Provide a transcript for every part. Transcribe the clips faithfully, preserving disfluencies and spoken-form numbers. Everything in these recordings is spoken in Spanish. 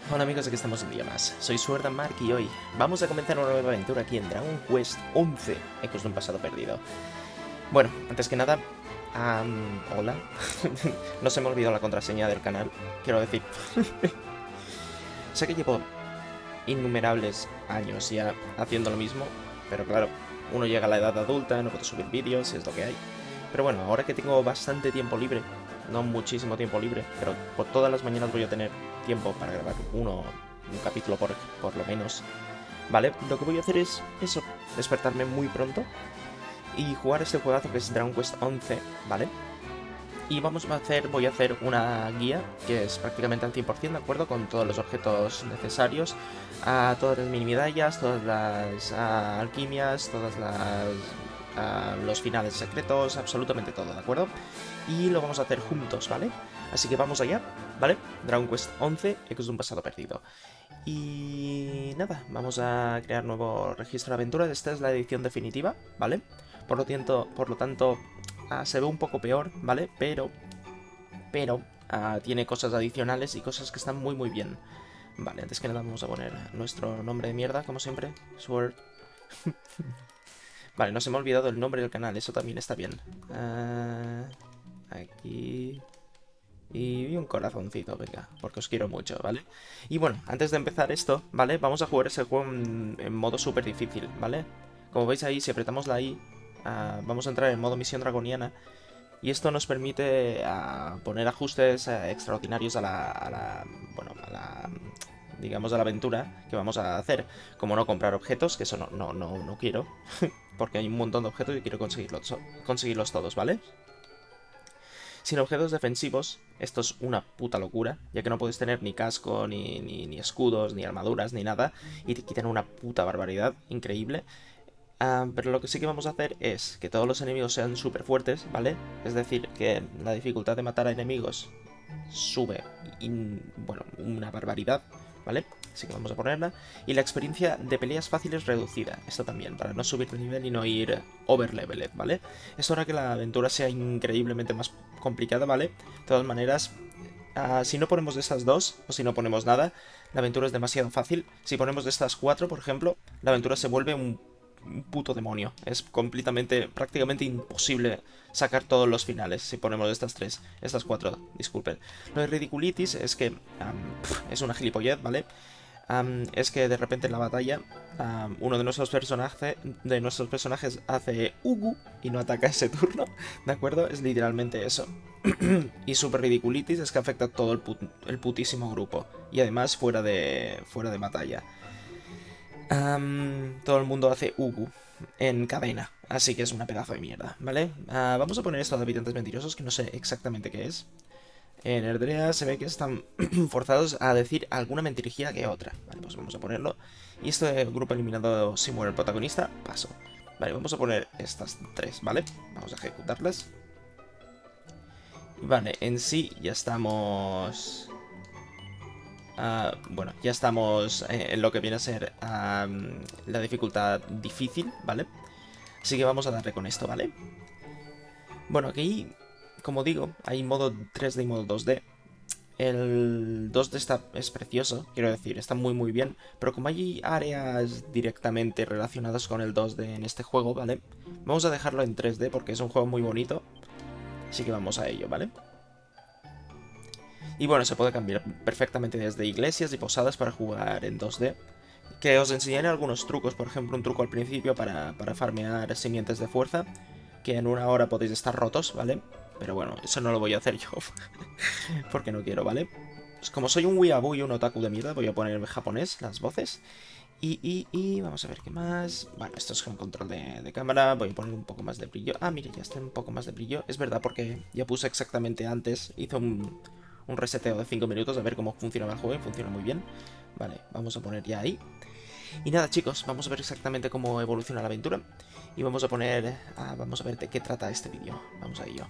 Hola amigos, aquí estamos un día más. Soy Sword Mark y hoy vamos a comenzar una nueva aventura aquí en Dragon Quest once, Ecos de un pasado perdido. Bueno, antes que nada, um, hola. No se me olvidó la contraseña del canal, quiero decir. Sé que llevo innumerables años ya haciendo lo mismo, pero claro, uno llega a la edad adulta, no puede subir vídeos, es lo que hay. Pero bueno, ahora que tengo bastante tiempo libre, no muchísimo tiempo libre, pero por todas las mañanas voy a tener tiempo para grabar uno, un capítulo por, por lo menos, ¿vale? Lo que voy a hacer es eso, despertarme muy pronto y jugar este juegazo que es Dragon Quest once, ¿vale? Y vamos a hacer, voy a hacer una guía que es prácticamente al cien por cien, ¿de acuerdo? Con todos los objetos necesarios, a todas las mini medallas, todas las a, alquimias, todas las... a, los finales secretos, absolutamente todo, ¿de acuerdo? Y lo vamos a hacer juntos, ¿vale? Así que vamos allá, ¿vale? Dragon Quest once, Ecos de un pasado perdido. Y nada, vamos a crear nuevo registro de aventuras. Esta es la edición definitiva, ¿vale? Por lo tanto, por lo tanto uh, se ve un poco peor, ¿vale? Pero, pero uh, tiene cosas adicionales y cosas que están muy muy bien. Vale, antes que nada vamos a poner nuestro nombre de mierda, como siempre, Sword. Vale, no se me ha olvidado el nombre del canal, eso también está bien. Uh, aquí... Y un corazoncito, venga, porque os quiero mucho, ¿vale? Y bueno, antes de empezar esto, ¿vale? Vamos a jugar ese juego en, en modo súper difícil, ¿vale? Como veis ahí, si apretamos la I, uh, vamos a entrar en modo misión dragoniana. Y esto nos permite uh, poner ajustes uh, extraordinarios a la, a la... Bueno, a la... digamos, a la aventura que vamos a hacer. Como no comprar objetos, que eso no, no, no, no quiero. Porque hay un montón de objetos y quiero conseguirlos, conseguirlos todos, ¿vale? Sin objetos defensivos, esto es una puta locura, ya que no puedes tener ni casco, ni, ni, ni escudos, ni armaduras, ni nada, y te quitan una puta barbaridad, increíble. Uh, pero lo que sí que vamos a hacer es que todos los enemigos sean súper fuertes, ¿vale? Es decir, que la dificultad de matar a enemigos sube, in, bueno, una barbaridad, ¿vale? Así que vamos a ponerla. Y la experiencia de peleas fáciles reducida. Esto también, para no subir de nivel y no ir overleveled, ¿vale? Es hora que la aventura sea increíblemente más complicada, ¿vale? De todas maneras, uh, si no ponemos de estas dos, o si no ponemos nada, la aventura es demasiado fácil. Si ponemos de estas cuatro, por ejemplo, la aventura se vuelve un, un puto demonio. Es completamente, prácticamente imposible sacar todos los finales si ponemos de estas tres, estas cuatro, disculpen. Lo de ridiculitis es que um, es una gilipollez, ¿vale? Um, es que de repente en la batalla um, uno de nuestros, personaje, de nuestros personajes hace Ugu y no ataca ese turno, ¿de acuerdo? Es literalmente eso. Y super ridiculitis es que afecta a todo el, put el putísimo grupo. Y además fuera de, fuera de batalla. Um, todo el mundo hace Ugu en cadena, así que es una pedazo de mierda, ¿vale? Uh, vamos a poner esto de habitantes mentirosos, que no sé exactamente qué es. En Erdrea se ve que están forzados a decir alguna mentirijilla que otra. Vale, pues vamos a ponerlo. Y este grupo eliminado, si muere el protagonista, paso. Vale, vamos a poner estas tres, ¿vale? Vamos a ejecutarlas. Vale, en sí ya estamos... Uh, bueno, ya estamos en lo que viene a ser um, la dificultad difícil, ¿vale? Así que vamos a darle con esto, ¿vale? Bueno, aquí... Como digo, hay modo tres D y modo dos D. El dos D está, es precioso, quiero decir, está muy muy bien. Pero como hay áreas directamente relacionadas con el dos D en este juego, ¿vale? Vamos a dejarlo en tres D porque es un juego muy bonito. Así que vamos a ello, ¿vale? Y bueno, se puede cambiar perfectamente desde iglesias y posadas para jugar en dos D. Que os enseñaré algunos trucos, por ejemplo un truco al principio para, para farmear simientes de fuerza. Que en una hora podéis estar rotos, ¿vale? Pero bueno, eso no lo voy a hacer yo. Porque no quiero, ¿vale? Pues como soy un weeaboo y un otaku de mierda, voy a poner en japonés las voces. Y, y, y vamos a ver qué más. Bueno, esto es con control de, de cámara. Voy a poner un poco más de brillo. Ah, mire, ya está un poco más de brillo. Es verdad, porque ya puse exactamente antes. Hice un, un reseteo de cinco minutos a ver cómo funcionaba el juego y funciona muy bien. Vale, vamos a poner ya ahí. Y nada, chicos, vamos a ver exactamente cómo evoluciona la aventura. Y vamos a poner... Ah, vamos a ver de qué trata este vídeo. Vamos a ello.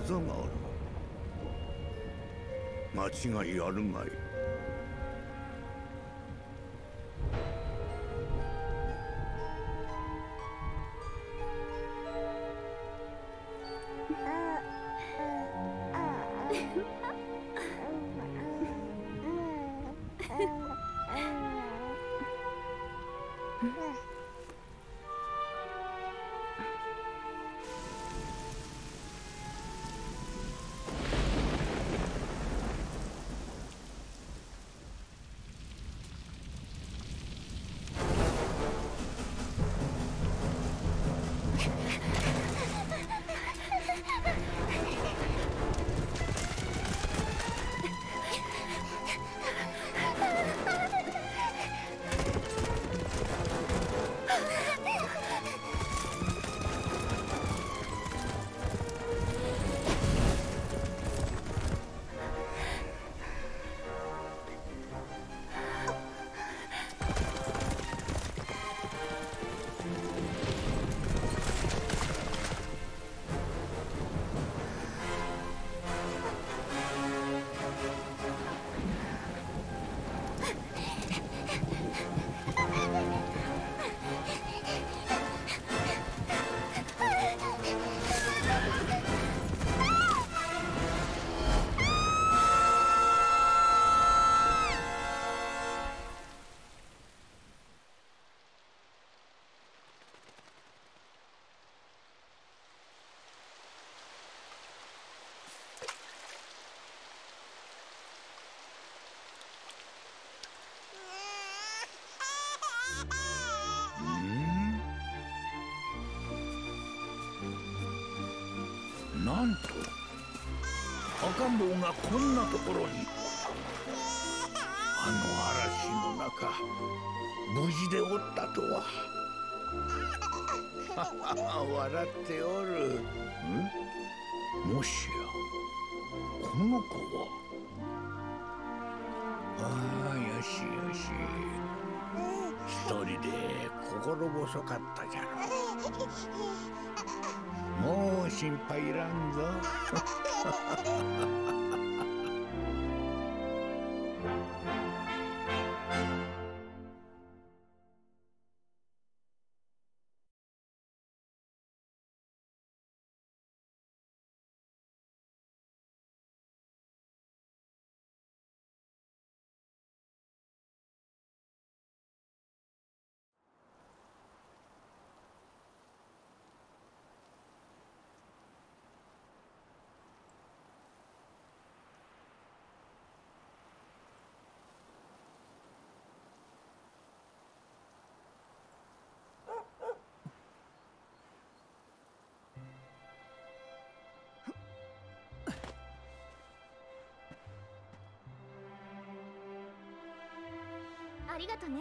技がある。間違いあるまい。なんと赤ん坊がこんなところに。あの嵐の中無事でおったとは。笑っておる。んもしやこの子は。ああ、よしよし。一人で心細かったじゃろ。もう心配いらんぞ。 ありがとね。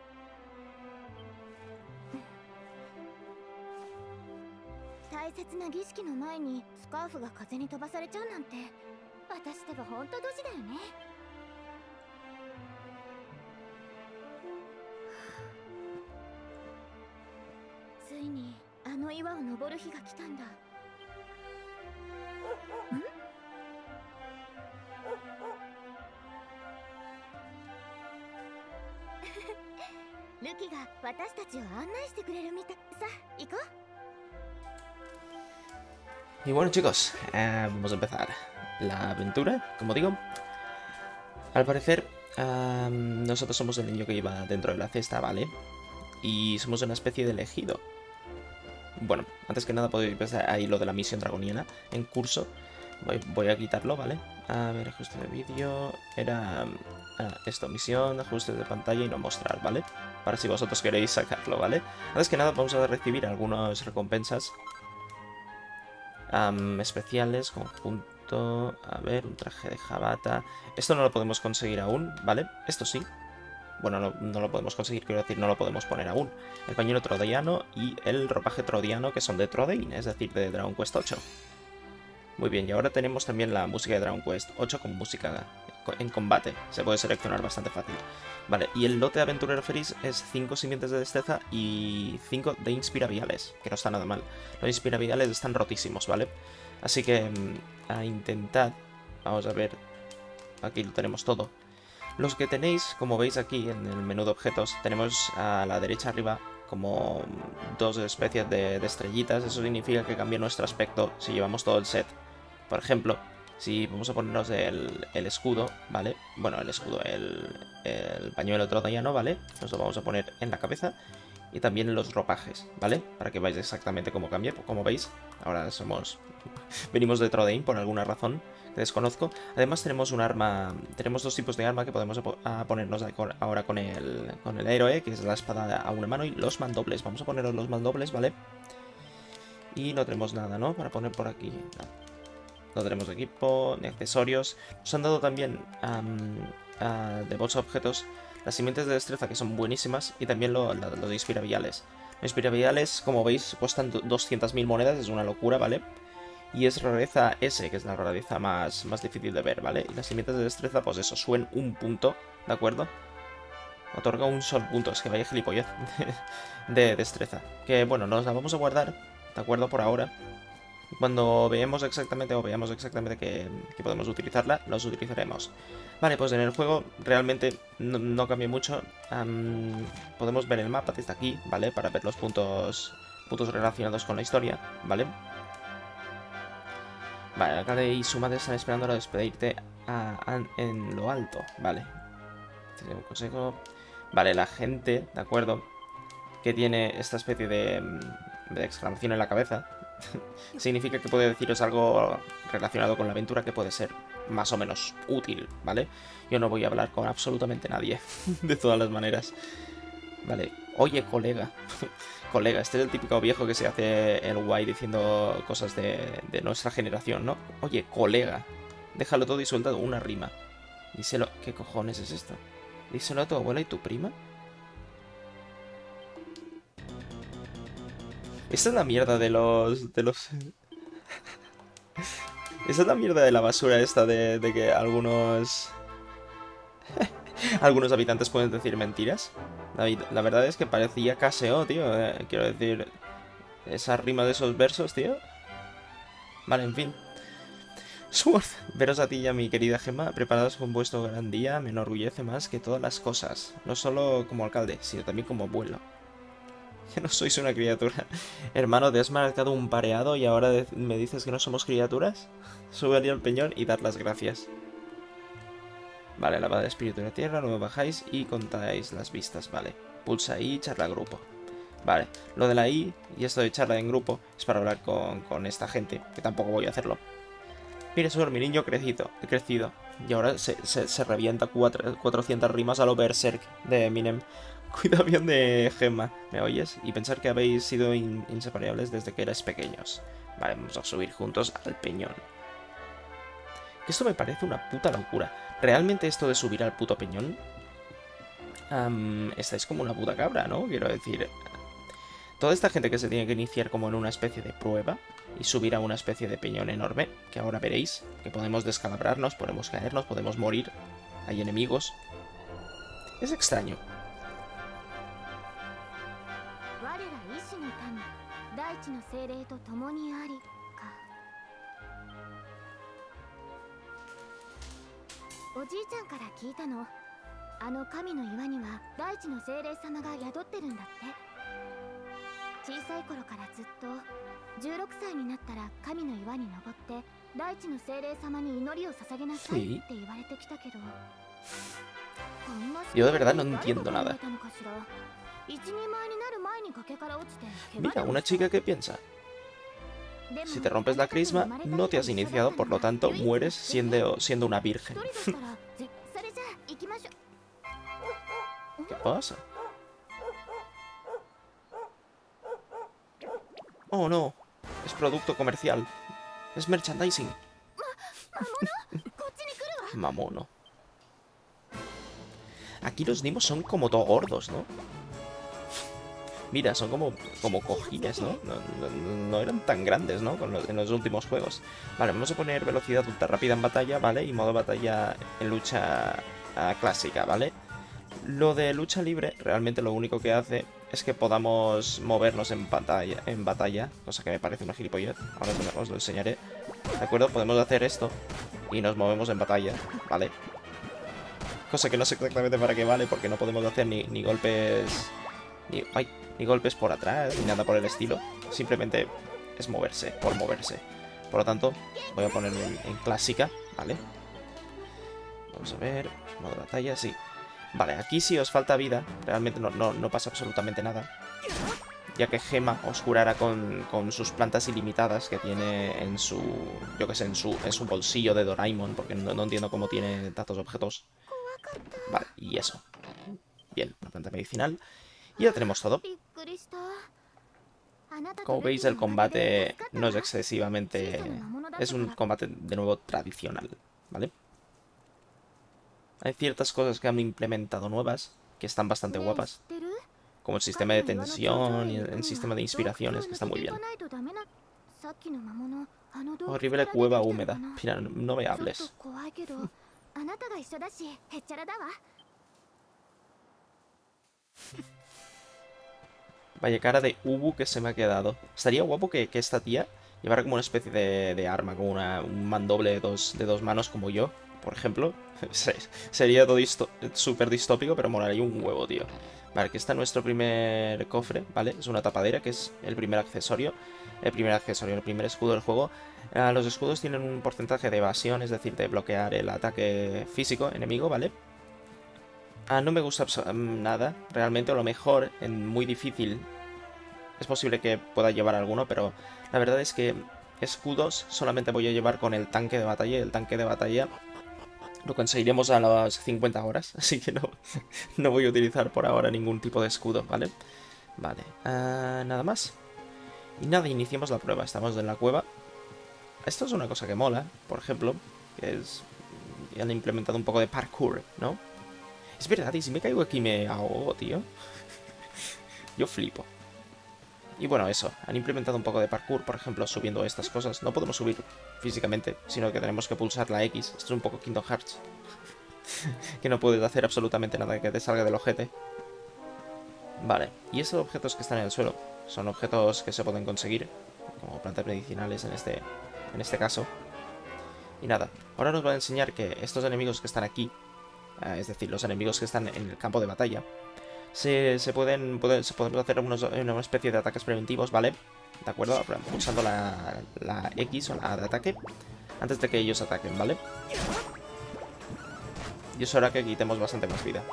大切な儀式の前にスカーフが風に飛ばされちゃうなんて、私では本当ドジだよね。ついにあの岩を登る日が来たんだ。ん？ルキが私たちを案内してくれるみたい。さあ、行こう。 Y bueno chicos, eh, vamos a empezar la aventura, como digo. Al parecer, eh, nosotros somos el niño que iba dentro de la cesta, ¿vale? Y somos una especie de elegido. Bueno, antes que nada podéis ver ahí lo de la misión dragoniana en curso. Voy, voy a quitarlo, ¿vale? A ver, ajuste de vídeo. Era ah, esto, misión, ajustes de pantalla y no mostrar, ¿vale? Para si vosotros queréis sacarlo, ¿vale? Antes que nada vamos a recibir algunas recompensas um, especiales, conjunto, a ver, un traje de jabata. Esto no lo podemos conseguir aún, ¿vale? Esto sí. Bueno, no, no lo podemos conseguir, quiero decir, no lo podemos poner aún. El pañuelo trodiano y el ropaje trodiano, que son de Trodeine, es decir, de Dragon Quest ocho. Muy bien, y ahora tenemos también la música de Dragon Quest ocho con música en combate. Se puede seleccionar bastante fácil. Vale, y el lote de aventurero feliz es cinco simientes de destreza y cinco de inspiraviales, que no está nada mal. Los inspiraviales están rotísimos, ¿vale? Así que a intentar, vamos a ver, aquí lo tenemos todo. Los que tenéis, como veis aquí en el menú de objetos, tenemos a la derecha arriba como dos especies de, de estrellitas. Eso significa que cambia nuestro aspecto si llevamos todo el set. Por ejemplo, si vamos a ponernos el, el escudo, ¿vale? Bueno, el escudo, el, el pañuelo troyano, ¿vale? Nos lo vamos a poner en la cabeza. Y también los ropajes, ¿vale? Para que veáis exactamente cómo cambia. Como veis, ahora somos... venimos de Trodain por alguna razón que desconozco. Además tenemos un arma... Tenemos dos tipos de arma que podemos a ponernos ahora con el, con el héroe, que es la espada a una mano y los mandobles. Vamos a poneros los mandobles, ¿vale? Y no tenemos nada, ¿no? Para poner por aquí. No. No tenemos equipo, ni accesorios. Nos han dado también um, uh, de bolsa objetos las simientes de destreza, que son buenísimas, y también lo, lo, lo de inspiraviales. Los inspiraviales, como veis, cuestan doscientas mil monedas, es una locura, ¿vale? Y es rareza S, que es la rareza más, más difícil de ver, ¿vale? Y las simientes de destreza, pues eso, suben un punto, ¿de acuerdo? Otorga un solo punto, es que vaya gilipollez de destreza. Que, bueno, nos la vamos a guardar, ¿de acuerdo? Por ahora. Cuando veamos exactamente o veamos exactamente que, que podemos utilizarla, los utilizaremos. Vale, pues en el juego realmente no, no cambia mucho. Um, podemos ver el mapa desde aquí, ¿vale? Para ver los puntos, puntos relacionados con la historia, ¿vale? Vale, el alcalde y su madre están esperando a despedirte a, a, en lo alto, ¿vale? Un consejo. Vale, la gente, ¿de acuerdo? Que tiene esta especie de, de exclamación en la cabeza. Significa que puede deciros algo relacionado con la aventura que puede ser más o menos útil, ¿vale? Yo no voy a hablar con absolutamente nadie, de todas las maneras. Vale, oye, colega. Colega, este es el típico viejo que se hace el guay diciendo cosas de, de nuestra generación, ¿no? Oye, colega, déjalo todo y suelta una rima. Díselo, ¿qué cojones es esto? Díselo a tu abuela y tu prima. Esta es la mierda de los... de los... Esta es la mierda de la basura esta de, de que algunos... algunos habitantes pueden decir mentiras. La, la verdad es que parecía K S O, tío. Eh, quiero decir... Esa rima de esos versos, tío. Vale, en fin. Sword, veros a ti y a mi querida Gemma preparados con vuestro gran día me enorgullece más que todas las cosas. No solo como alcalde, sino también como abuelo. Que no sois una criatura. Hermano, te has marcado un pareado y ahora me dices que no somos criaturas. Sube al peñón y dad las gracias. Vale, lavada de espíritu de la tierra, luego bajáis y contáis las vistas, vale. Pulsa I, charla grupo. Vale, lo de la I y esto de charla en grupo es para hablar con, con esta gente, que tampoco voy a hacerlo. Mira, señor, mi niño crecido, he crecido. Y ahora se, se, se revienta cuatro, cuatrocientas rimas a lo Berserk de Eminem. Cuidado bien de Gemma, ¿me oyes? Y pensar que habéis sido in inseparables desde que erais pequeños. Vale, vamos a subir juntos al peñón. Esto me parece una puta locura. ¿Realmente esto de subir al puto peñón? Um, estáis como una puta cabra, ¿no? Quiero decir... Toda esta gente que se tiene que iniciar como en una especie de prueba y subir a una especie de peñón enorme, que ahora veréis, que podemos descalabrarnos, podemos caernos, podemos morir, hay enemigos. Es extraño. Sí. Yo de verdad no entiendo nada. Mira, una chica que piensa. Si te rompes la crisma, no te has iniciado, por lo tanto, mueres siendo, siendo una virgen. ¿Qué pasa? Oh, no. Es producto comercial. Es merchandising. Mamono. Aquí los nimos son como todo gordos, ¿no? Mira, son como, como cojines, ¿no? No, no, no eran tan grandes, ¿no? Con los, en los últimos juegos. Vale, vamos a poner velocidad ultra rápida en batalla, ¿vale? Y modo batalla en lucha uh, clásica, ¿vale? Lo de lucha libre, realmente lo único que hace es que podamos movernos en batalla, en batalla, cosa que me parece una gilipollez. Ahora os lo enseñaré. ¿De acuerdo? Podemos hacer esto y nos movemos en batalla, ¿vale? Cosa que no sé exactamente para qué vale, porque no podemos hacer ni, ni golpes... Ni, ay, ni golpes por atrás, ni nada por el estilo. Simplemente es moverse, por moverse. Por lo tanto, voy a ponerlo en, en clásica, ¿vale? Vamos a ver, modo de batalla, sí. Vale, aquí si os falta vida, realmente no, no, no pasa absolutamente nada. Ya que Gema os curará con, con sus plantas ilimitadas que tiene en su... Yo que sé, en su, en su bolsillo de Doraemon, porque no, no entiendo cómo tiene tantos objetos. Vale, y eso. Bien, una planta medicinal. Y ya tenemos todo. Como veis, el combate no es excesivamente... Es un combate, de nuevo, tradicional, ¿vale? Hay ciertas cosas que han implementado nuevas, que están bastante guapas. Como el sistema de tensión y el sistema de inspiraciones, que está muy bien. Horrible cueva húmeda. Mira, no me hables. Vaya cara de Ubu que se me ha quedado. Estaría guapo que, que esta tía llevara como una especie de, de arma, como una, un mandoble de dos, de dos manos como yo, por ejemplo. Sería todo disto súper distópico, pero molaría un huevo, tío. Vale, aquí está nuestro primer cofre, ¿vale? Es una tapadera, que es el primer accesorio. El primer accesorio, el primer escudo del juego. Eh, los escudos tienen un porcentaje de evasión, es decir, de bloquear el ataque físico enemigo, ¿vale? Ah, no me gusta nada, realmente, a lo mejor, en muy difícil, es posible que pueda llevar alguno, pero la verdad es que escudos solamente voy a llevar con el tanque de batalla, y el tanque de batalla lo conseguiremos a las cincuenta horas, así que no, no voy a utilizar por ahora ningún tipo de escudo, ¿vale? Vale, uh, nada más. Y nada, iniciemos la prueba, estamos en la cueva. Esto es una cosa que mola, por ejemplo, que es... han implementado un poco de parkour, ¿no? Es verdad, y si me caigo aquí me ahogo, tío. Yo flipo. Y bueno, eso, han implementado un poco de parkour, por ejemplo, subiendo estas cosas. No podemos subir físicamente, sino que tenemos que pulsar la X. Esto es un poco Kingdom Hearts. Que no puedes hacer absolutamente nada que te salga del ojete. Vale, y estos objetos que están en el suelo son objetos que se pueden conseguir, como plantas medicinales en este, en este caso. Y nada, ahora nos va a enseñar que estos enemigos que están aquí, eh, es decir, los enemigos que están en el campo de batalla, Se, se, pueden, pueden, se podemos hacer unos, una especie de ataques preventivos, ¿vale? ¿De acuerdo? Pulsando la, la X o la de ataque antes de que ellos ataquen, ¿vale? Y eso hará que quitemos bastante más vida.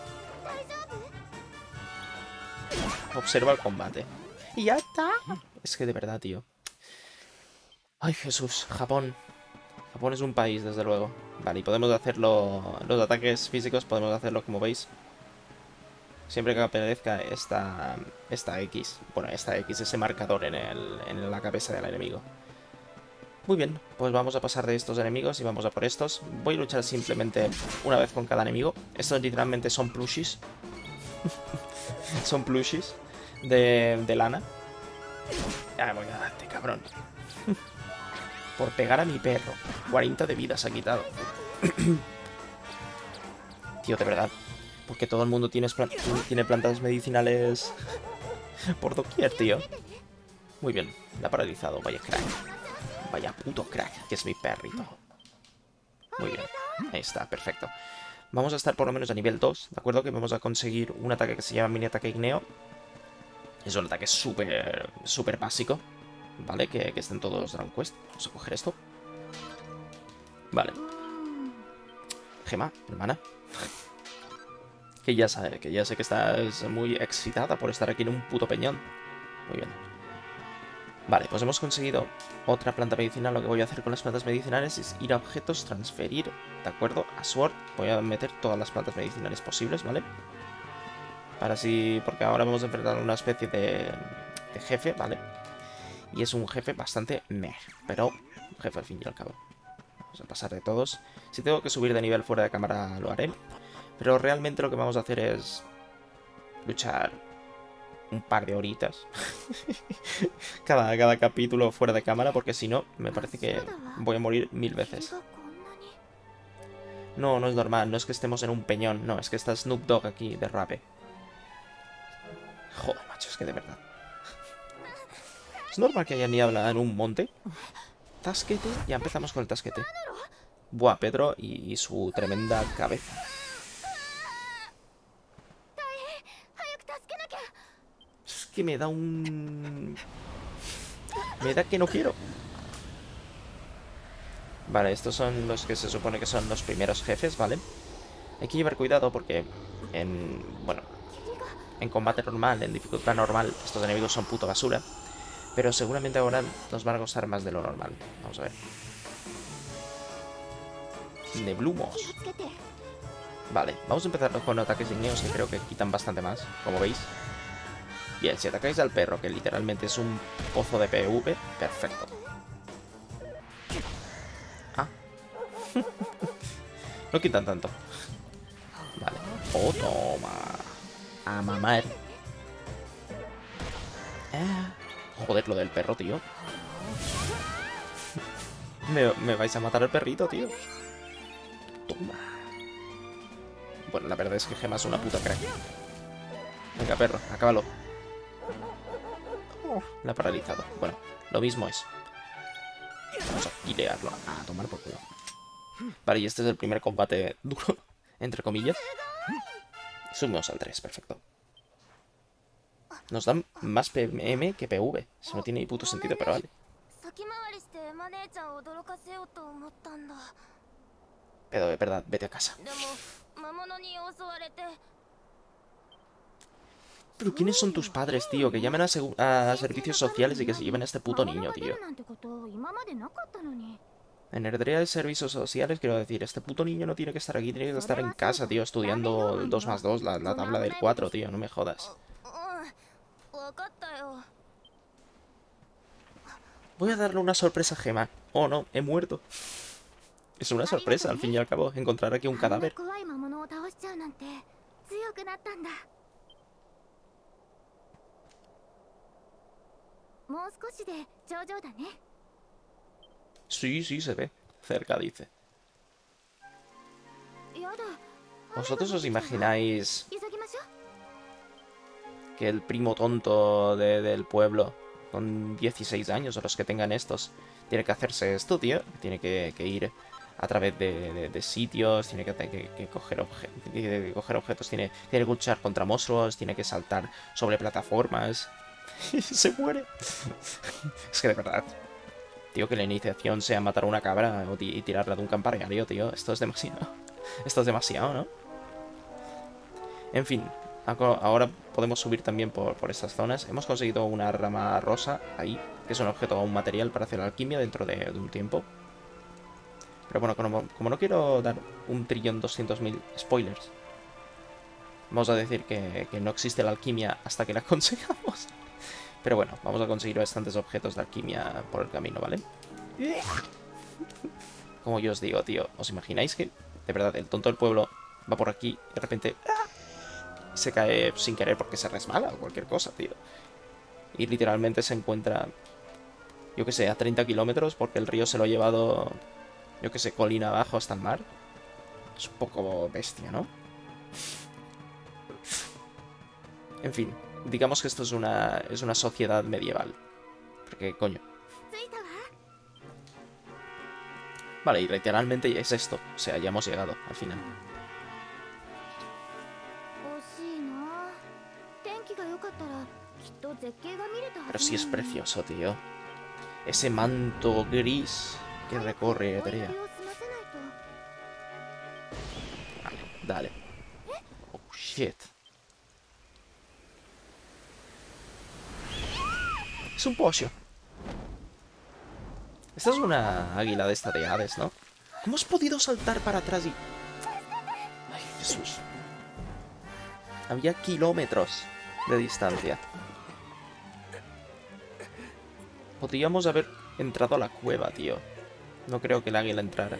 Observa el combate. Y ya está. Es que de verdad, tío. Ay, Jesús. Japón. Japón es un país, desde luego. Vale, y podemos hacerlo... Los ataques físicos podemos hacerlo, como veis, siempre que aparezca esta, esta X. Bueno, esta X, ese marcador en, el, en la cabeza del enemigo. Muy bien, pues vamos a pasar de estos enemigos y vamos a por estos. Voy a luchar simplemente una vez con cada enemigo. Estos literalmente son plushies. Son plushies de, de lana. Ya voy a darte, cabrón. Por pegar a mi perro. cuarenta de vida se ha quitado. Tío, de verdad. Porque todo el mundo tiene, tiene plantas medicinales por doquier, tío. Muy bien, la ha paralizado, vaya crack. Vaya puto crack, que es mi perrito. Muy bien, ahí está, perfecto. Vamos a estar por lo menos a nivel dos, ¿de acuerdo? Que vamos a conseguir un ataque que se llama mini ataque igneo. Es un ataque súper, súper básico, ¿vale? Que, que está en todos los Dragon Quest. Vamos a coger esto. Vale. Gema, hermana. Que ya sabe, que ya sé que estás muy excitada por estar aquí en un puto peñón. Muy bien. Vale, pues hemos conseguido otra planta medicinal. Lo que voy a hacer con las plantas medicinales es ir a objetos, transferir, ¿de acuerdo? A Sword. Voy a meter todas las plantas medicinales posibles, ¿vale? Para así... Porque ahora vamos a enfrentar a una especie de, de jefe, ¿vale? Y es un jefe bastante meh, pero un jefe al fin y al cabo. Vamos a pasar de todos. Si tengo que subir de nivel fuera de cámara, lo haré. Pero realmente lo que vamos a hacer es luchar un par de horitas cada, cada capítulo fuera de cámara, porque si no, me parece que voy a morir mil veces. No, no es normal, no es que estemos en un peñón, no, es que está Snoop Dogg aquí de rape. Joder, macho, es que de verdad. ¿Es normal que haya niebla en un monte? tasquete. Ya empezamos con el tasquete. Buah, Pedro y, y su tremenda cabeza. Es que me da un... Me da que no quiero. Vale, estos son los que se supone que son los primeros jefes, ¿vale? Hay que llevar cuidado porque en... Bueno, en combate normal, en dificultad normal, estos enemigos son puto basura. Pero seguramente ahora nos van a costar más de lo normal. Vamos a ver. Neblumos. Vale, vamos a empezar con ataques igneos que creo que quitan bastante más, como veis. Bien, si atacáis al perro, que literalmente es un pozo de P V, perfecto. Ah. No quitan tanto. Vale. Oh, toma. A mamar. Eh. Joder, lo del perro, tío. Me, me vais a matar al perrito, tío. Toma. Bueno, la verdad es que Gema es una puta crack. Venga, perro, acábalo. Oh, la ha paralizado. Bueno, lo mismo es. Vamos a gilearlo. A tomar por culo. Vale, y este es el primer combate duro, entre comillas. Subimos al tres, perfecto. Nos dan más P M que P V. Eso no tiene ni puto sentido, pero vale. Pero de verdad, vete a casa. Pero ¿quiénes son tus padres, tío? Que llamen a, a servicios sociales y que se lleven a este puto niño, tío. En Erdrea de servicios sociales, quiero decir, este puto niño no tiene que estar aquí, tiene que estar en casa, tío, estudiando el dos más dos, la, la tabla del cuatro, tío, no me jodas. Voy a darle una sorpresa a Gema. Oh, no, he muerto. Es una sorpresa, al fin y al cabo, encontrar aquí un cadáver. Sí, sí, se ve. Cerca, dice. ¿Vosotros os imagináis que el primo tonto de, del pueblo, con dieciséis años, o los que tengan estos, tiene que hacerse esto, tío? Tiene que, que ir a través de, de, de sitios, tiene que, que, que, coger obje que coger objetos, tiene, tiene que luchar contra monstruos, tiene que saltar sobre plataformas. Y se muere. Es que de verdad, tío, que la iniciación sea matar a una cabra y tirarla de un campanario, tío. Esto es demasiado. Esto es demasiado, ¿no? En fin, ahora podemos subir también por, por estas zonas. Hemos conseguido una rama rosa ahí, que es un objeto o un material para hacer alquimia dentro de, de un tiempo. Pero bueno, como, como no quiero dar un trillón doscientos mil spoilers, vamos a decir que, que no existe la alquimia hasta que la consigamos. Pero bueno, vamos a conseguir bastantes objetos de alquimia por el camino, ¿vale? Como yo os digo, tío, ¿os imagináis que, de verdad, el tonto del pueblo va por aquí y de repente se cae sin querer porque se resbala o cualquier cosa, tío? Y literalmente se encuentra, yo que sé, a treinta kilómetros porque el río se lo ha llevado, yo que sé, colina abajo hasta el mar. Es un poco bestia, ¿no? En fin, digamos que esto es una, es una sociedad medieval. Porque, coño. Vale, y literalmente es esto. O sea, ya hemos llegado al final. Pero sí es precioso, tío. Ese manto gris que recorre Erdrea. Vale, dale. Oh, shit. Es un pollo. Esta es una águila de esta de Hades, ¿no? ¿Cómo has podido saltar para atrás y...? Ay, Jesús. Había kilómetros de distancia. Podríamos haber entrado a la cueva, tío. No creo que el águila entrara.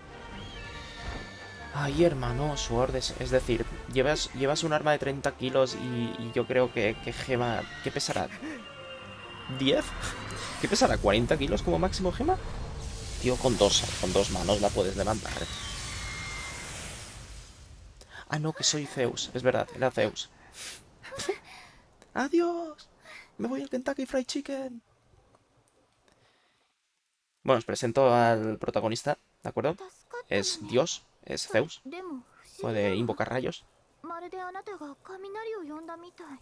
Ay, hermano, suordes. Es decir, llevas, llevas un arma de treinta kilos y, y yo creo que, que Gema... ¿Qué pesará? ¿diez? ¿Qué pesará? ¿cuarenta kilos como máximo, Gema? Tío, con dos, con dos manos la puedes levantar. Ah, no, que soy Zeus. Es verdad, era Zeus. ¡Adiós! Me voy al Kentucky Fried Chicken. Bueno, os presento al protagonista, ¿de acuerdo? 助かったの Es ね Dios, es Zeus. でも不思議 Puede だわ invocar rayos. まるであなたが雷を呼んだみたい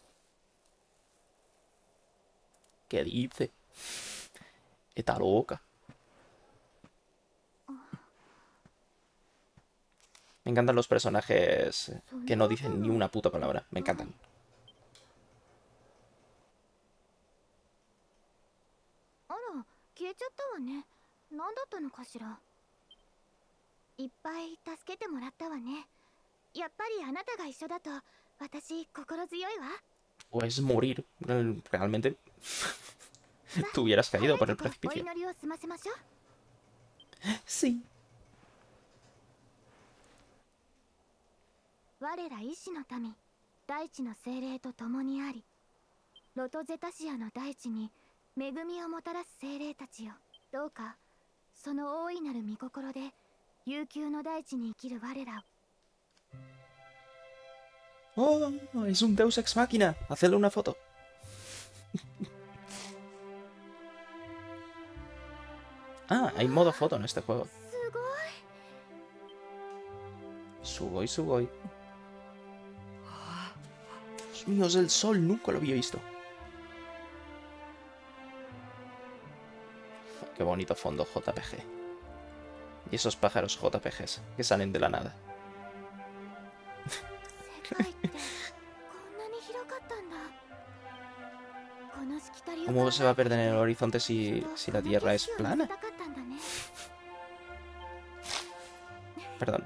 ¿Qué dice? Está loca. Me encantan los personajes que no dicen ni una puta palabra. Me encantan. あら消えちゃったわね何だったのかしらいっぱい助けてもらったわねやっぱりあなたが一緒だと私心強いわ Puedes morir. Realmente. Tú hubieras caído por el お precipicio. 祈りを済ませましょう Sí. 我ら医師の民大地の精霊と共にありロトゼタシアの大地に恵みをもたらす精霊たちよどうかその大いなる御心で悠久の大地に生きる我らを Oh, es un Deus Ex Machina. Hacerle una foto. Ah, hay modo foto en este juego. すごい Sugoi, Sugoi. Dios mío, es el sol. Nunca lo había visto. Qué bonito fondo J P G. Y esos pájaros J P Gs que salen de la nada. 世界ってこんなに広かったんだこのしきたりを ¿Cómo se va a perder en el horizonte si, si la Tierra es この景色を見せ plana? たかったんだね Perdón.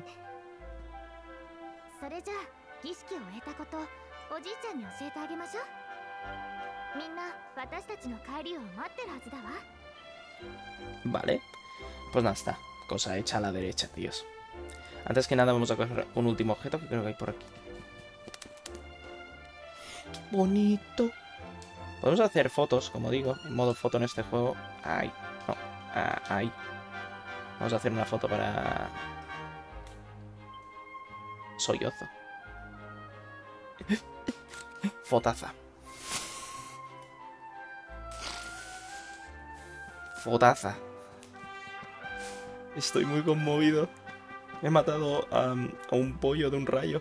それじゃあ儀式を終えたことおじいちゃんに教えてあげましょうみんな私たちの帰りを待ってるはずだわ Vale. Pues nada, está. Cosa hecha a la derecha, tíos. Antes que nada vamos a coger un último objeto que creo que hay por aquí. ¡Qué bonito! Podemos hacer fotos, como digo, en modo foto en este juego. Ahí. No. Ah, ahí. Vamos a hacer una foto para... Sollozo. Fotaza. Fotaza. Estoy muy conmovido. He matado a, a un pollo de un rayo.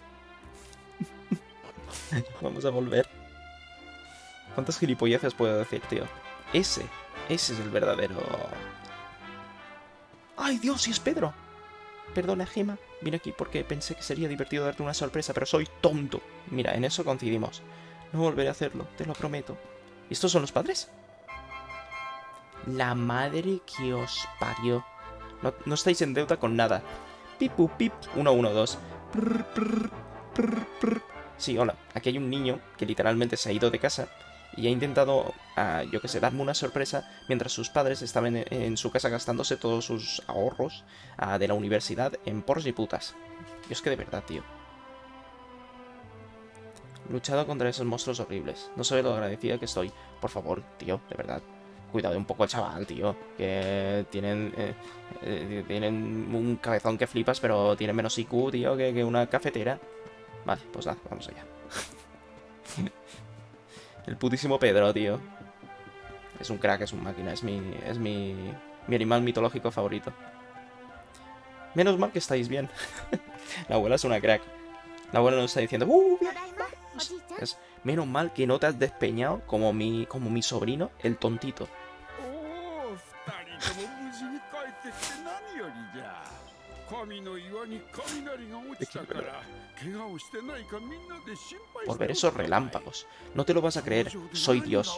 Vamos a volver. ¿Cuántas gilipolleces puedo decir, tío? Ese. Ese es el verdadero... ¡Ay, Dios! ¡Sí es Pedro! Perdona, Gema. Vine aquí porque pensé que sería divertido darte una sorpresa, pero soy tonto. Mira, en eso coincidimos. No volveré a hacerlo, te lo prometo. ¿Y estos son los padres? La madre que os parió. No, no estáis en deuda con nada. Pip, pup, pip. uno, uno, dos. Prr, prr, prr, prr. Sí, hola. Aquí hay un niño que literalmente se ha ido de casa y ha intentado, uh, yo que sé, darme una sorpresa mientras sus padres estaban en, en su casa gastándose todos sus ahorros uh, de la universidad en porros y putas. Y es que de verdad, tío. Luchado contra esos monstruos horribles. No sabes lo agradecida que estoy. Por favor, tío, de verdad. Cuidado un poco al chaval, tío. Que tienen eh, eh, tienen un cabezón que flipas, pero tienen menos I Q, tío, que, que una cafetera. Vale, pues nada, vamos allá. El putísimo Pedro, tío. Es un crack, es un máquina. Es mi, es mi, mi animal mitológico favorito. Menos mal que estáis bien. La abuela es una crack. La abuela nos está diciendo... ¡Uh, bien! Es, menos mal que no te has despeñado como mi, como mi sobrino, el tontito. Por ver esos relámpagos. No te lo vas a creer, soy Dios.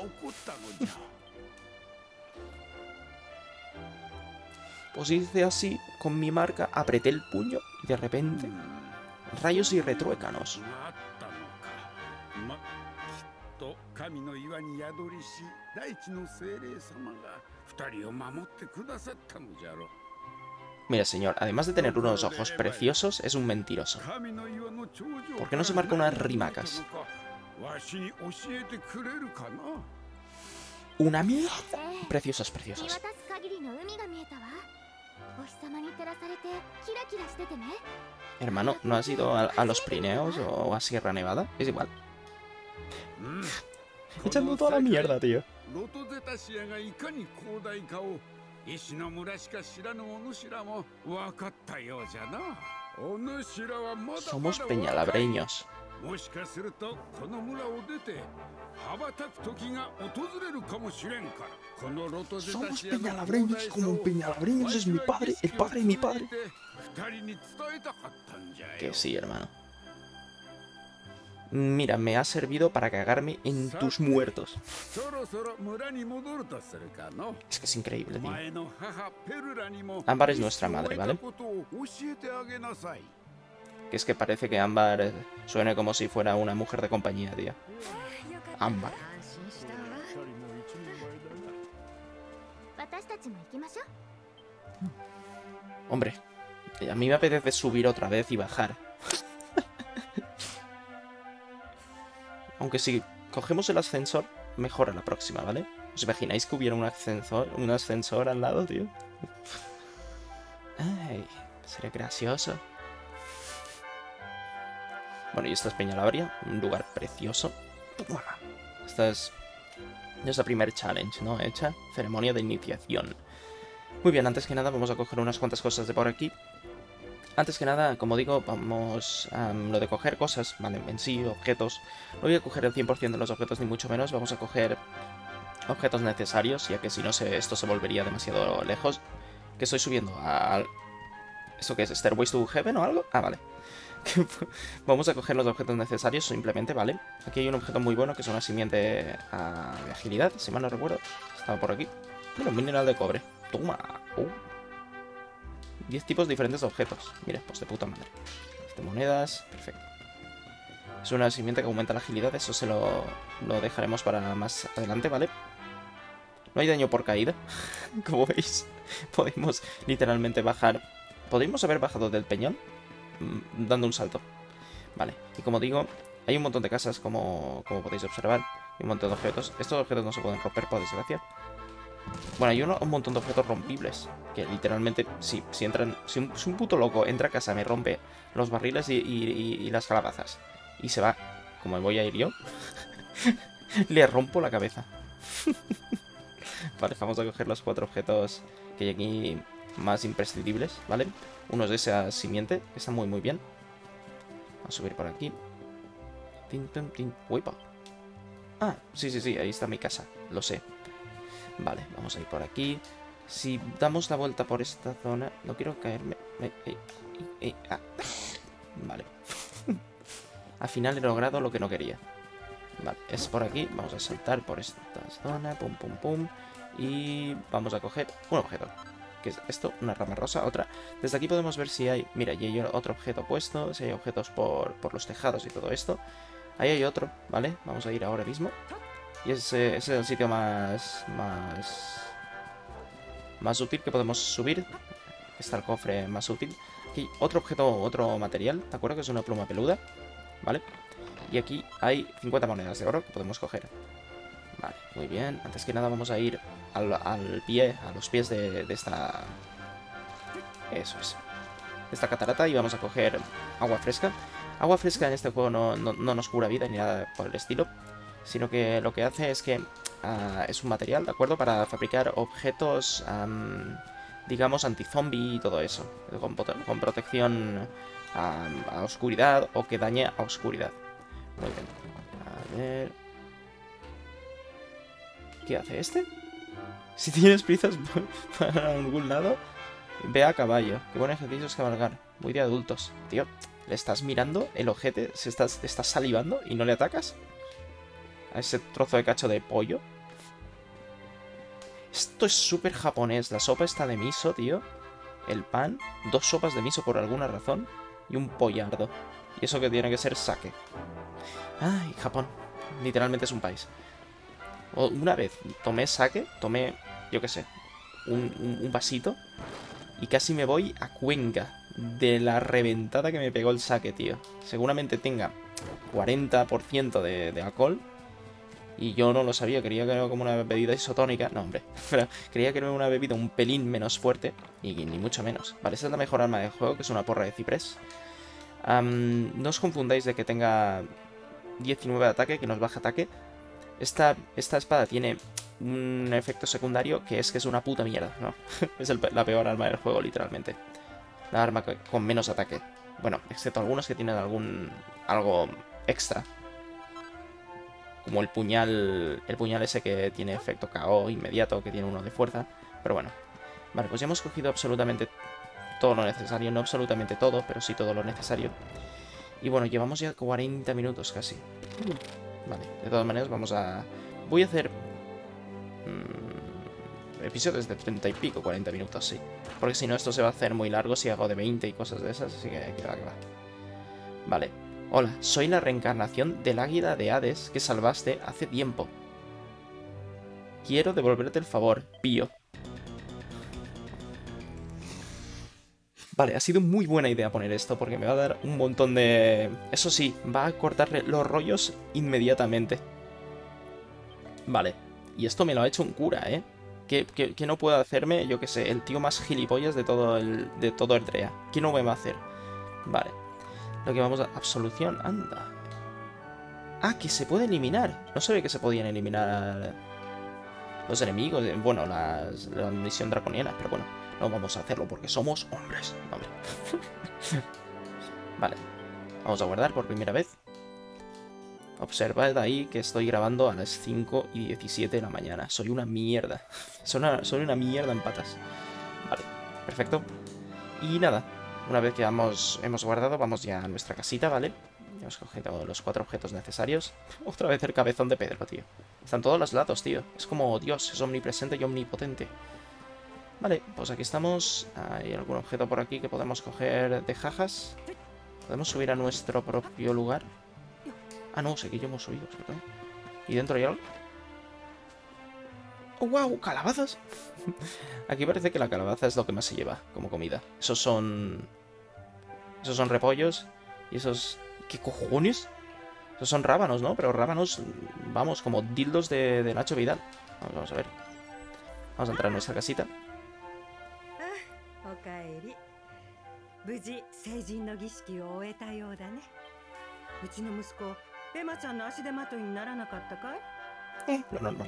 Pues hice así, con mi marca, apreté el puño y de repente... Rayos y retruécanos. Mira, señor, además de tener unos ojos preciosos, es un mentiroso. ¿Por qué no se marca unas rimacas? ¡Una mierda! Preciosas, preciosas. Hermano, ¿no has ido a, a los Pirineos o a Sierra Nevada? Es igual. Echando toda la mierda, tío. Somos peñalabreños. Somos peñalabreños, como un peñalabreños es mi padre, el padre de mi padre. Que sí, hermano. Mira, me ha servido para cagarme en tus muertos. Es que es increíble, tío. Ámbar es nuestra madre, ¿vale? Que es que parece que Ámbar suene como si fuera una mujer de compañía, tío. Ámbar. Hombre, a mí me apetece subir otra vez y bajar. Aunque si cogemos el ascensor, mejora la próxima, ¿vale? ¿Os imagináis que hubiera un ascensor, un ascensor al lado, tío? Ay, sería gracioso. Bueno, y esta es Peñalabria, un lugar precioso. Esta es nuestra primer challenge, ¿no? Hecha, ceremonia de iniciación. Muy bien, antes que nada vamos a coger unas cuantas cosas de por aquí. Antes que nada, como digo, vamos a um, lo de coger cosas, ¿vale? En sí, objetos. No voy a coger el cien por cien de los objetos, ni mucho menos. Vamos a coger objetos necesarios, ya que si no, se, esto se volvería demasiado lejos. Que estoy subiendo al... ¿Esto qué es? ¿Stairways to Heaven o algo? Ah, vale. Vamos a coger los objetos necesarios simplemente, ¿vale? Aquí hay un objeto muy bueno que es una simiente uh, de agilidad, si mal no recuerdo. Estaba por aquí. Mira, un mineral de cobre. Toma. Uh. diez tipos diferentes de objetos. Mira, pues de puta madre. De monedas, perfecto. Es una simiente que aumenta la agilidad. Eso se lo, lo dejaremos para más adelante, ¿vale? No hay daño por caída. Como veis, podemos literalmente bajar. Podríamos haber bajado del peñón dando un salto. Vale, y como digo, hay un montón de casas, como, como podéis observar. Y un montón de objetos. Estos objetos no se pueden romper, por desgracia. Bueno, hay uno, un montón de objetos rompibles. Que literalmente, si, si entran. Si un, si un puto loco entra a casa, me rompe los barriles y, y, y, y las calabazas. Y se va, como me voy a ir yo. Le rompo la cabeza. Vale, vamos a coger los cuatro objetos que hay aquí más imprescindibles, ¿vale? Uno es de esa simiente, que está muy muy bien. Vamos a subir por aquí. Tin, tin, tin. Uipa. Ah, sí, sí, sí, ahí está mi casa, lo sé. Vale, vamos a ir por aquí. Si damos la vuelta por esta zona... No quiero caerme... Eh, eh, eh, ah. Vale. Al final he logrado lo que no quería. Vale, es por aquí. Vamos a saltar por esta zona. Pum, pum, pum. Y vamos a coger un objeto. ¿Qué es esto? Una rama rosa, otra. Desde aquí podemos ver si hay... Mira, y hay otro objeto puesto. Si hay objetos por, por los tejados y todo esto. Ahí hay otro, ¿vale? Vamos a ir ahora mismo. Y ese, ese es el sitio más... Más... Más útil que podemos subir. Está el cofre más útil. Aquí otro objeto, otro material. ¿De acuerdo? Que es una pluma peluda. ¿Vale? Y aquí hay cincuenta monedas de oro que podemos coger. Vale, muy bien. Antes que nada vamos a ir al, al pie, a los pies de, de esta... Eso es. De esta catarata y vamos a coger agua fresca. Agua fresca en este juego no, no, no nos cura vida ni nada por el estilo. Sino que lo que hace es que uh, es un material, ¿de acuerdo? Para fabricar objetos, um, digamos, anti-zombie y todo eso. Con, con protección a, a oscuridad o que dañe a oscuridad. Muy bien. A ver... ¿Qué hace este? Si tienes prisas para algún lado, ve a caballo. Qué buen ejercicio es cabalgar. Muy de adultos. Tío, ¿le estás mirando el ojete? ¿Se estás, estás salivando y no le atacas? A ese trozo de cacho de pollo. Esto es súper japonés. La sopa está de miso, tío. El pan. Dos sopas de miso por alguna razón. Y un pollardo. Y eso que tiene que ser sake. Ay, Japón. Literalmente es un país. Una vez tomé sake. Tomé, yo qué sé, un, un, un vasito. Y casi me voy a Cuenca. De la reventada que me pegó el sake, tío. Seguramente tenga cuarenta por ciento de, de alcohol. Y yo no lo sabía, creía que era como una bebida isotónica. No, hombre, pero creía que era una bebida un pelín menos fuerte. Y ni mucho menos. Vale, esta es la mejor arma del juego, que es una porra de ciprés. um, No os confundáis de que tenga diecinueve de ataque, que nos baja ataque. Esta, esta espada tiene un efecto secundario que es que es una puta mierda, ¿no? Es el, la peor arma del juego, literalmente. La arma con menos ataque. Bueno, excepto algunos que tienen algún... algo extra. Como el puñal... El puñal ese que tiene efecto K O inmediato, que tiene uno de fuerza. Pero bueno. Vale, pues ya hemos cogido absolutamente todo lo necesario. No absolutamente todo, pero sí todo lo necesario. Y bueno, llevamos ya cuarenta minutos casi. Vale, de todas maneras vamos a... Voy a hacer... Mmm, episodios de treinta y pico, cuarenta minutos, sí. Porque si no esto se va a hacer muy largo si hago de veinte y cosas de esas. Así que, que va, que va. Vale. Hola, soy la reencarnación del águila de Hades que salvaste hace tiempo. Quiero devolverte el favor, Pío. Vale, ha sido muy buena idea poner esto porque me va a dar un montón de... Eso sí, va a cortarle los rollos inmediatamente. Vale, y esto me lo ha hecho un cura, ¿eh? Que, que, que no puedo hacerme, yo qué sé, el tío más gilipollas de todo el de todo Erdrea. ¿Qué no me va a hacer? Vale. Lo que vamos a... Absolución, anda. Ah, que se puede eliminar. No sabía que se podían eliminar los enemigos. Bueno, las, la misión draconiana, pero bueno. No vamos a hacerlo porque somos hombres. Hombre. Vale. Vamos a guardar por primera vez. Observad ahí que estoy grabando a las cinco y diecisiete de la mañana. Soy una mierda. Soy una, soy una mierda en patas. Vale, perfecto. Y nada, una vez que hemos, hemos guardado, vamos ya a nuestra casita, ¿vale? Hemos cogido los cuatro objetos necesarios. Otra vez el cabezón de Pedro, tío. Están todos los lados, tío. Es como Dios, es omnipresente y omnipotente. Vale, pues aquí estamos. Hay algún objeto por aquí que podemos coger de jajas. Podemos subir a nuestro propio lugar. Ah, no, sé que ya hemos subido, ¿verdad? ¿Y dentro hay algo? ¡Oh, wow! ¡Calabazas! Aquí parece que la calabaza es lo que más se lleva como comida. Esos son... Esos son repollos. Y esos... ¿Qué cojones? Esos son rábanos, ¿no? Pero rábanos, vamos, como dildos de, de Nacho Vidal. Vamos, vamos a ver. Vamos a entrar en nuestra casita. Eh, lo normal.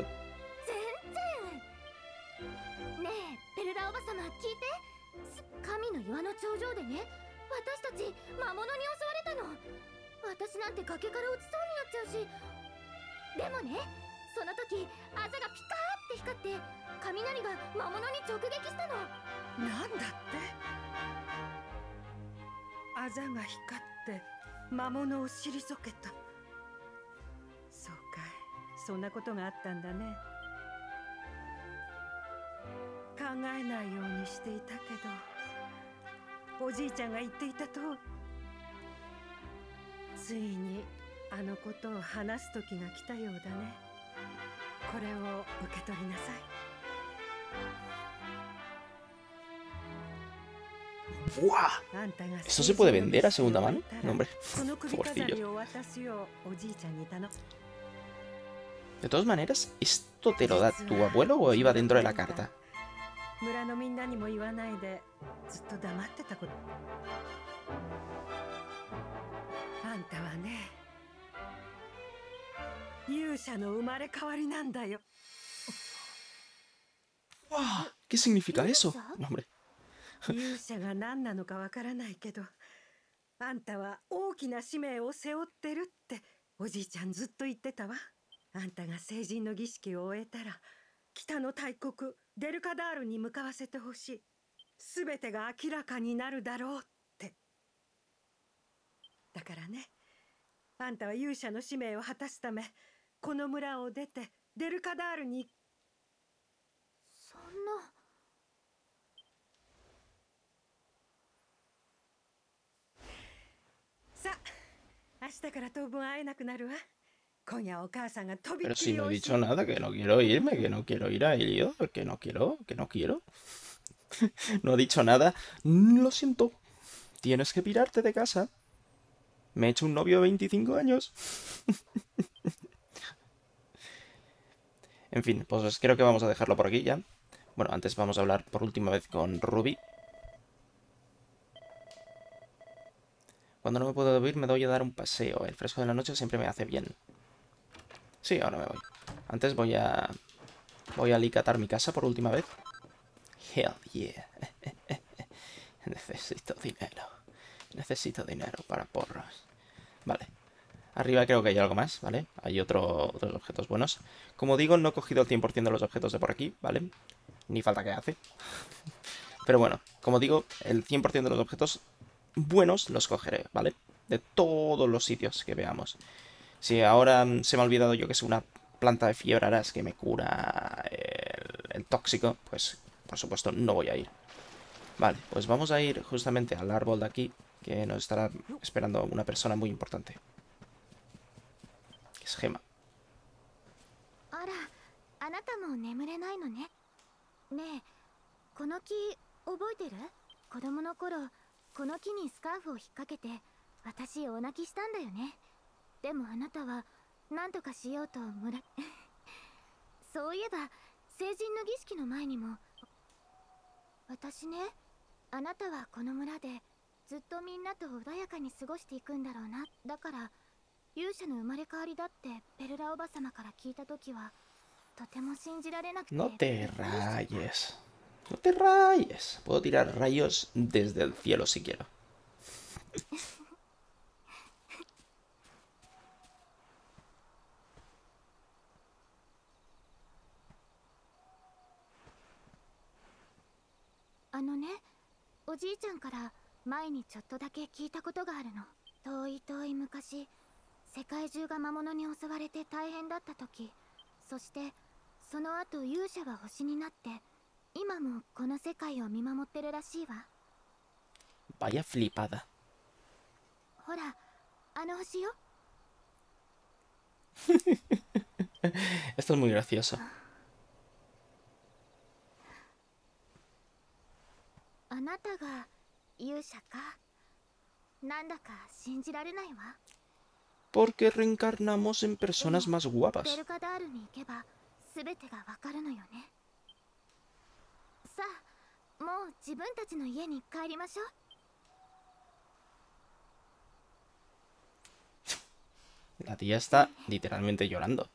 ねえペルラおばさま聞いて。神の岩の頂上でね、私たち魔物に襲われたの。私なんて崖から落ちそうになっちゃうし。でもね、その時あざがピカーって光って雷が魔物に直撃したの。 なんだって？あざが光って魔物を退けた。そうかい、そんなことがあったんだね。考えないようにしていたけど、おじいちゃんが言っていたとおり、ついにあのことを話す時が来たようだね。これを受け取りなさい。 ¡Buah! ¿Esto se puede vender a segunda mano? No, hombre, pobrecillos. De todas maneras, ¿esto te lo da tu abuelo o iba dentro de la carta? ¡Wow! ¿Qué significa eso? No, hombre. 勇者が何なのかわからないけど、あんたは大きな使命を背負ってるっておじいちゃんずっと言ってたわ。あんたが成人の儀式を終えたら、北の大国デルカダールに向かわせてほしい。すべてが明らかになるだろうって。だからね、あんたは勇者の使命を果たすため、この村を出てデルカダールに。 そんな。 Pero si no he dicho nada, que no quiero irme, que no quiero ir a Elio, que no quiero, que no quiero. No he dicho nada. Lo siento. Tienes que pirarte de casa. Me he hecho un novio de veinticinco años. En fin, pues creo que vamos a dejarlo por aquí ya. Bueno, antes vamos a hablar por última vez con Ruby. Cuando no me puedo dormir me doy a dar un paseo. El fresco de la noche siempre me hace bien. Sí, ahora me voy. Antes voy a... Voy a alicatar mi casa por última vez. Hell yeah. Necesito dinero. Necesito dinero para porros. Vale. Arriba creo que hay algo más, ¿vale? Hay otro, otros objetos buenos. Como digo, no he cogido el cien por cien de los objetos de por aquí, ¿vale? Ni falta que hace. Pero bueno, como digo, el cien por cien de los objetos buenos los cogeré, ¿vale? De todos los sitios que veamos. Si ahora se me ha olvidado yo que es una planta de fiebraras que me cura el, el tóxico, pues por supuesto no voy a ir. Vale, pues vamos a ir justamente al árbol de aquí, que nos estará esperando una persona muy importante. Que es Gema. あら、あなたも眠れないのね。ねえ、この木覚えてる？子供の頃、この木にスカーフを引っ掛けて、私大泣きしたんだよね。でもあなたは何とかしようと村そういえば成人の儀式の前にも私ね、あなたはこの村でずっとみんなと穏やかに過ごしていくんだろうな。だから勇者の生まれ変わりだってペルラおばさまから聞いたときはとても信じられなくて。 No te rayes. No te rayes. Puedo tirar rayos desde el cielo si quiero. あのね、おじいちゃんから前にちょっとだけ聞いたことがあるの。遠い遠い昔、世界中が魔物に襲われて大変だった時、そしてその後勇者は星になって今もこの世界を見守ってるらしいわ。 Vaya flipada. ほら、あの星よ。 Esto es muy gracioso. あなたが勇者か。なんだか信じられないわ。 Porque reencarnamos en personas más ベ guapas. ルカダールに行けば全てがわかるのよね。さあ、もう自分たちの家に帰りましょう。 La tía está literalmente llorando.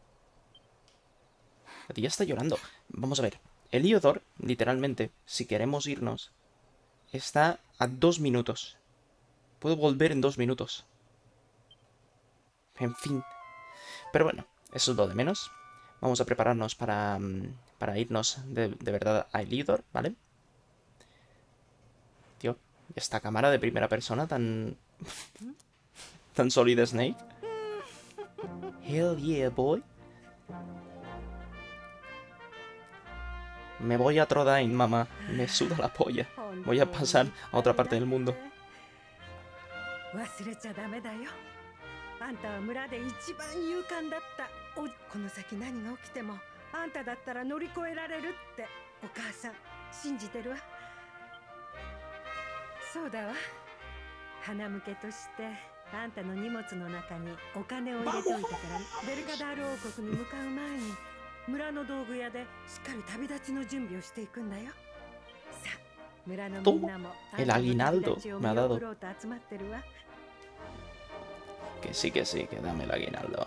La tía está llorando. Vamos a ver. Heliodor, literalmente, si queremos irnos, está a dos minutos. Puedo volver en dos minutos. En fin. Pero bueno, eso es lo de menos. Vamos a prepararnos para, para irnos de, de verdad a Heliodor, ¿vale? Tío, esta cámara de primera persona tan... tan sólida, Snake. Hell yeah, boy. Me voy a Trodain, mamá. Me suda la polla. Voy a pasar a otra parte del mundo. 忘れちゃダメだよ。あんたは村で一番勇敢だった。お、この先何が起きてもあんただったら乗り越えられるってお母さん信じてるわ。そうだわ。花向けとしてあんたの荷物の中にお金を入れておいたからベルカダール王国に向かう前に村の道具屋でしっかり旅立ちの準備をしていくんだよ。さあ、村のみんなもあんたの旅立ちを見送ろうと集まってるわ。 Que sí, que sí, que dame el aguinaldo.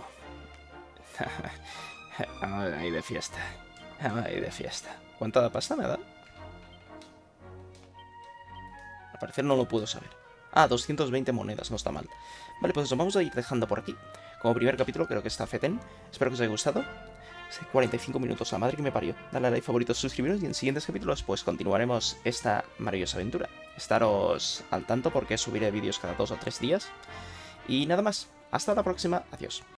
Vamos a ir de fiesta. Vamos a ir de fiesta. ¿Cuánta pasta me da? Al parecer no lo puedo saber. Ah, doscientas veinte monedas, no está mal. Vale, pues eso, vamos a ir dejando por aquí. Como primer capítulo creo que está fetén. Espero que os haya gustado. cuarenta y cinco minutos, la madre que me parió. Dale a like, favoritos, suscribiros y en siguientes capítulos pues continuaremos esta maravillosa aventura. Estaros al tanto porque subiré vídeos cada dos o tres días. Y nada más, hasta la próxima, adiós.